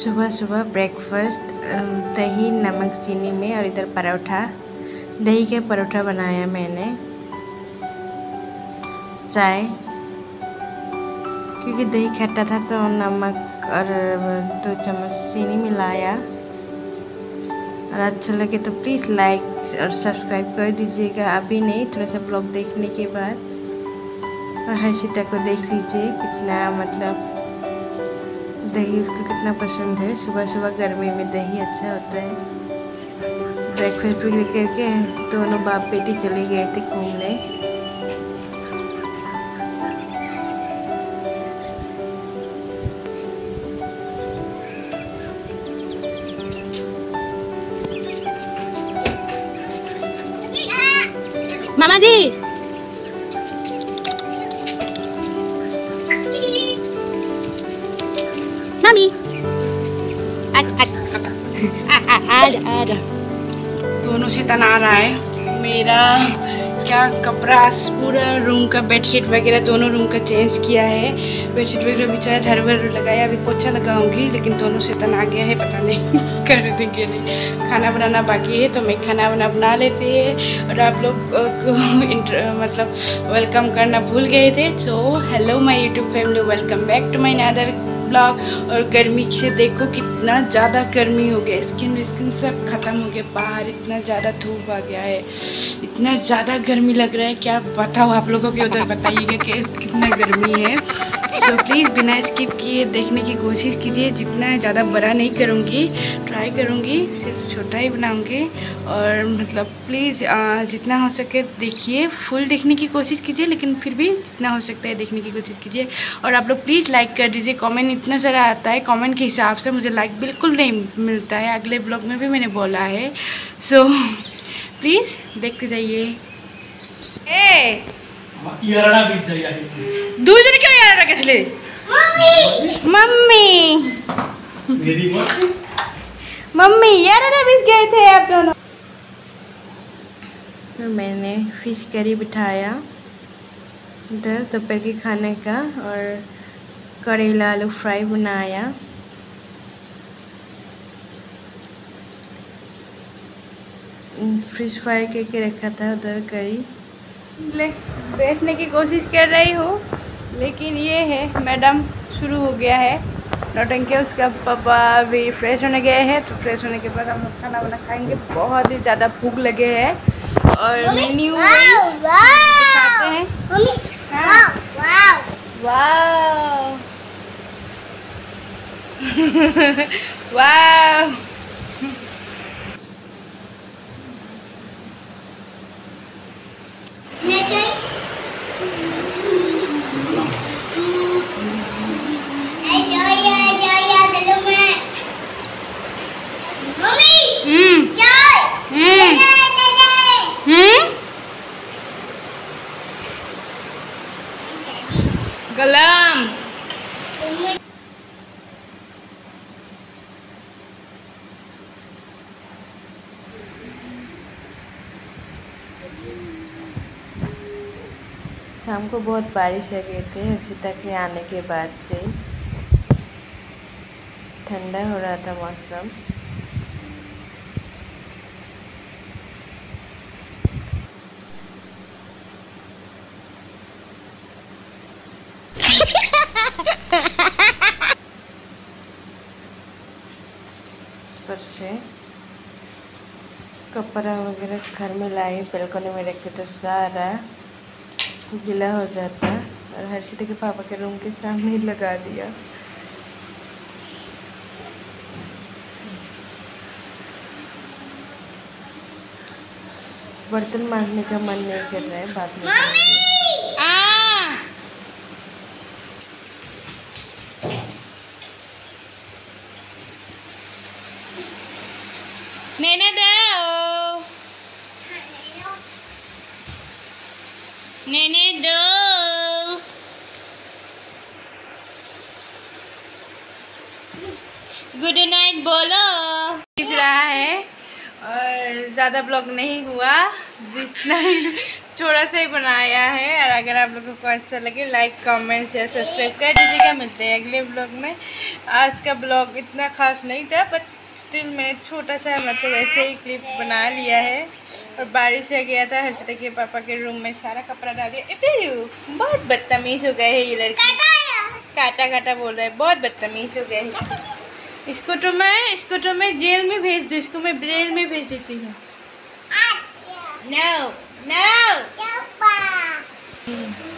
सुबह सुबह ब्रेकफास्ट दही नमक चीनी में और इधर परोठा, दही के परोठा बनाया मैंने। चाय, क्योंकि दही खट्टा था तो नमक और 2 चम्मच चीनी मिलाया। और अच्छा लगे तो प्लीज़ लाइक और सब्सक्राइब कर दीजिएगा, अभी नहीं, थोड़ा सा ब्लॉग देखने के बाद। और हर्षिता को देख लीजिए कितना मतलब दही उसको कितना पसंद है। सुबह सुबह गर्मी में दही अच्छा होता है। ब्रेकफास्ट भी करके दोनों बाप बेटी चले गए थे घूमने। मामा जी, मामी, दोनों से तना रहा है। मेरा क्या कपड़ा पूरा रूम का बेडशीट वगैरह दोनों रूम का चेंज किया है। बेडशीट वगैरह बिछाया, झाड़ू वाड़ू लगाया, अभी पोछा लगाऊंगी। लेकिन दोनों से तना गया है, पता नहीं कर देंगे नहीं। खाना बनाना बाकी है तो मैं खाना बना लेती है। और आप लोग को मतलब वेलकम करना भूल गए थे। तो hello my YouTube family, welcome back to my another blog. और गर्मी से देखो कितना ज़्यादा गर्मी हो गया, स्किन सब खत्म हो गया। बाहर इतना ज़्यादा धूप आ गया है, इतना ज़्यादा गर्मी लग रहा है। क्या बताओ आप लोगों के उधर बताइएगा कि कितना गर्मी है। सो प्लीज़ बिना स्किप किए देखने की कोशिश कीजिए। जितना ज़्यादा बड़ा नहीं करूँगी, ट्राई करूँगी, सिर्फ छोटा ही बनाऊँगी। और मतलब प्लीज़ जितना हो सके देखिए, फुल देखने की कोशिश कीजिए, लेकिन फिर भी जितना हो सकता है देखने की कोशिश कीजिए। और आप लोग प्लीज़ लाइक कर दीजिए। कमेंट इतना सारा आता है, कमेंट के हिसाब से मुझे लाइक बिल्कुल नहीं मिलता है। अगले ब्लॉग में भी मैंने बोला है। सो प्लीज़ देखते जाइए। दूसरे क्यों यार रखे मम्मी मम्मी यार बीच गए थे आप दोनों। तो मैंने फिश करी बिठाया इधर दोपहर के खाने का, और करेला आलू फ्राई बनाया। फिश फ्राई करके रखा था उधर करी। बैठने की कोशिश कर रही हूँ, लेकिन ये है मैडम शुरू हो गया है नौटंकी। उसका पापा भी फ्रेश होने गए हैं, तो फ्रेश होने के बाद हम लोग खाना वाना खाएंगे। बहुत ही ज़्यादा भूख लगे है। और मेन्यू खाते हैं। वाह गलम शाम को बहुत बारिश आ गई थी। हर्षिता के आने के बाद से ठंडा हो रहा था मौसम। पर से कपड़ा वगैरह घर में लाए, बालकनी में रखते तो सारा गीला हो जाता। और हर्षिता के पापा के रूम के सामने ही लगा दिया। बर्तन मांजने का मन नहीं कर रहा है, बाद में नेने दो, नेने दो। गुड नाइट बोलो। खींच रहा है और ज़्यादा ब्लॉग नहीं हुआ, जितना थोड़ा सा ही बनाया है। और अगर आप लोगों को अच्छा लगे लाइक कमेंट शेयर सब्सक्राइब कर दीजिएगा। मिलते हैं अगले ब्लॉग में। आज का ब्लॉग इतना खास नहीं था, बट स्टिल मैंने छोटा सा मतलब ऐसे ही क्लिप बना लिया है। और बारिश से गया था, हर्षिता के पापा के रूम में सारा कपड़ा डाल दिया। बहुत बदतमीज हो गए है ये लड़की, काटा काटा बोल रहा है, बहुत बदतमीज हो गए है। इसको तो मैं जेल में भेज दूँ, इसको मैं जेल में भेज देती हूँ। No, no.